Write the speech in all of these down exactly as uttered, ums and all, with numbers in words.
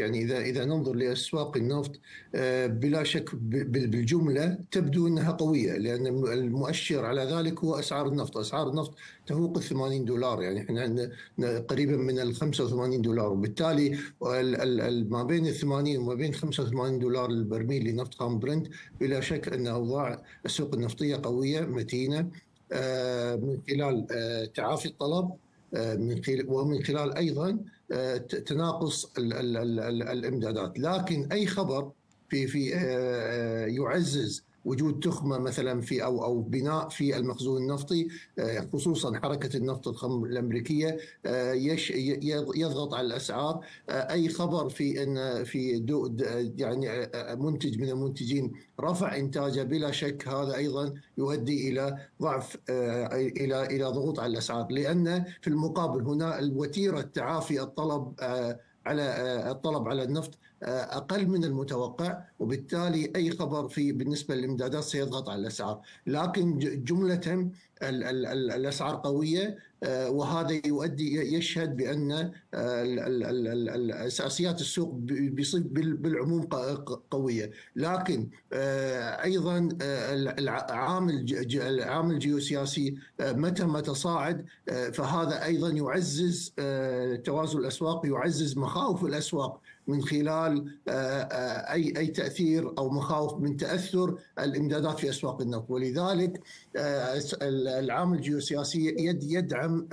يعني إذا إذا ننظر لأسواق النفط بلا شك بالجملة تبدو أنها قوية، لأن المؤشر على ذلك هو أسعار النفط. أسعار النفط تفوق ال ثمانين دولار، يعني احنا عندنا قريبا من ال خمسة وثمانين دولار، وبالتالي ما بين ال ثمانين وما بين خمسة وثمانين دولار البرميل لنفط خام برنت، بلا شك أن أوضاع السوق النفطية قوية متينة من خلال تعافي الطلب، من خلال ومن خلال أيضا تناقص ال ال ال ال الإمدادات. لكن أي خبر في في يعزز وجود تخمة مثلا في أو أو بناء في المخزون النفطي، خصوصا حركة النفط الخام الأمريكية، يضغط على الأسعار. أي خبر في أن في دو يعني منتج من المنتجين رفع إنتاجه، بلا شك هذا أيضا يؤدي إلى ضعف إلى إلى ضغوط على الأسعار، لأن في المقابل هنا الوتيرة تعافي الطلب على الطلب على النفط أقل من المتوقع، وبالتالي أي خبر في بالنسبة للإمدادات سيضغط على الأسعار. لكن جملة الأسعار قوية، وهذا يؤدي يشهد بأن أساسيات السوق بالعموم قوية. لكن أيضا العامل العامل الجيوسياسي متى ما تصاعد، فهذا أيضا يعزز توازن الأسواق، يعزز مخاوف الأسواق من خلال أي أي تأثير أو مخاوف من تأثر الإمدادات في أسواق النفط. ولذلك العامل الجيوسياسي يدعم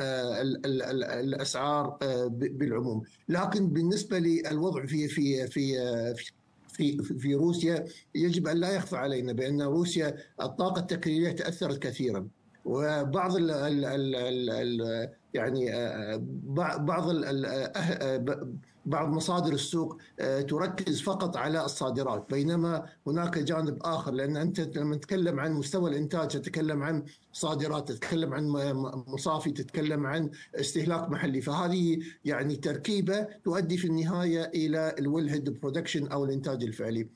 الأسعار بالعموم. لكن بالنسبة للوضع في في في في في روسيا، يجب أن لا يخفى علينا بأن روسيا الطاقة التكريرية تأثرت كثيرا، وبعض ال ال ال ال يعني بعض ال بعض مصادر السوق تركز فقط على الصادرات، بينما هناك جانب آخر. لأن أنت لما تتكلم عن مستوى الإنتاج تتكلم عن صادرات، تتكلم عن مصافي، تتكلم عن استهلاك محلي، فهذه يعني تركيبة تؤدي في النهاية إلى الويل هيد برودكشن أو الإنتاج الفعلي.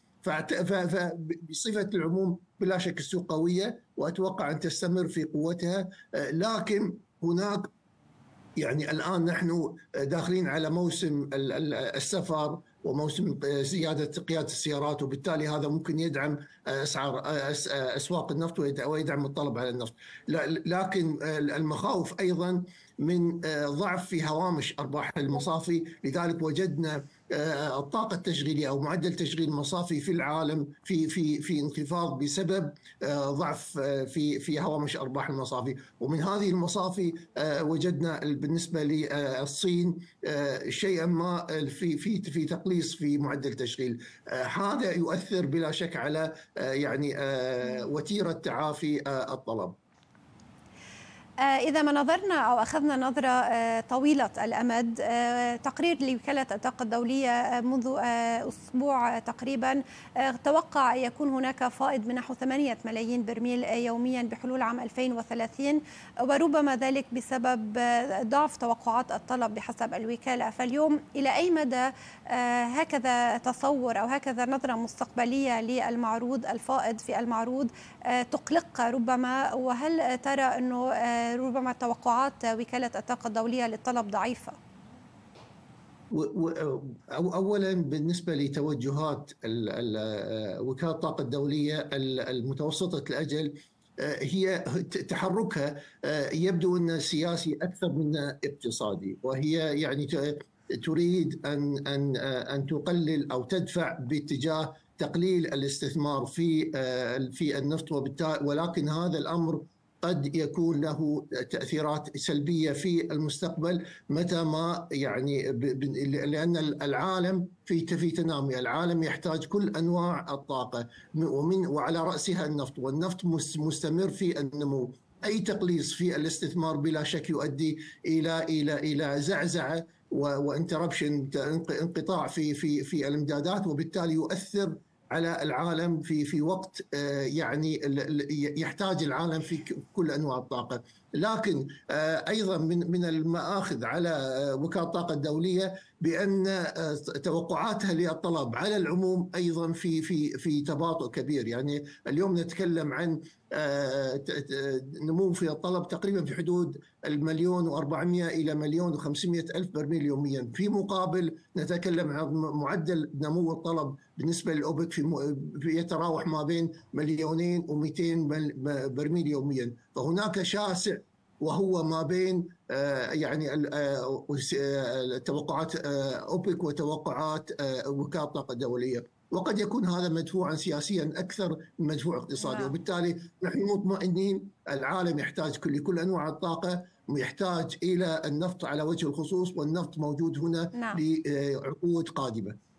فبصفة العموم بلا شك السوق قوية، وأتوقع أن تستمر في قوتها. لكن هناك يعني الآن نحن داخلين على موسم السفر وموسم زيادة قيادة السيارات، وبالتالي هذا ممكن يدعم أسعار أسواق النفط ويدعم الطلب على النفط. لكن المخاوف أيضا من ضعف في هوامش أرباح المصافي، لذلك وجدنا الطاقة التشغيلية أو معدل تشغيل المصافي في العالم في في في انخفاض بسبب ضعف في في هوامش أرباح المصافي. ومن هذه المصافي وجدنا بالنسبة للصين شيئا ما في في في تقليص في معدل تشغيل. هذا يؤثر بلا شك على يعني وتيرة تعافي الطلب. إذا ما نظرنا أو أخذنا نظرة طويلة الأمد، تقرير لوكالة الطاقة الدولية منذ أسبوع تقريبا توقع يكون هناك فائض من نحو ثمانية ملايين برميل يوميا بحلول عام ألفين وثلاثين، وربما ذلك بسبب ضعف توقعات الطلب بحسب الوكالة. فاليوم إلى أي مدى هكذا تصور أو هكذا نظرة مستقبلية للمعروض الفائض في المعروض تقلق ربما؟ وهل ترى أنه ربما توقعات وكالة الطاقة الدولية للطلب ضعيفة؟ أولا بالنسبة لتوجهات وكالة الطاقة الدولية المتوسطة الأجل، هي تحركها يبدو أنه سياسي أكثر من اقتصادي، وهي يعني تريد أن أن أن تقلل أو تدفع باتجاه تقليل الاستثمار في في النفط، ولكن هذا الأمر قد يكون له تأثيرات سلبية في المستقبل متى ما يعني لأن العالم في في تنامي، العالم يحتاج كل أنواع الطاقة ومن وعلى رأسها النفط، والنفط مستمر في النمو. أي تقليص في الاستثمار بلا شك يؤدي إلى إلى إلى زعزعة وانتربشن، انقطاع في في في الإمدادات، وبالتالي يؤثر على العالم في في وقت يعني يحتاج العالم في كل انواع الطاقه. لكن ايضا من من المآخذ على وكاله الطاقه الدوليه بأن توقعاتها للطلب على العموم أيضا في في في تباطؤ كبير. يعني اليوم نتكلم عن نمو في الطلب تقريبا في حدود المليون وأربعمائة إلى مليون وخمسمائة ألف برميل يوميا، في مقابل نتكلم عن معدل نمو الطلب بالنسبة للأوبك في يتراوح ما بين مليونين ومئتين برميل يوميا. فهناك شاسع وهو ما بين يعني توقعات أوبك وتوقعات وكالة الطاقة الدولية، وقد يكون هذا مدفوعا سياسيا أكثر من مدفوع اقتصادي. وبالتالي نحن مطمئنين العالم يحتاج لكل أنواع الطاقة، ويحتاج إلى النفط على وجه الخصوص، والنفط موجود هنا لعقود قادمة.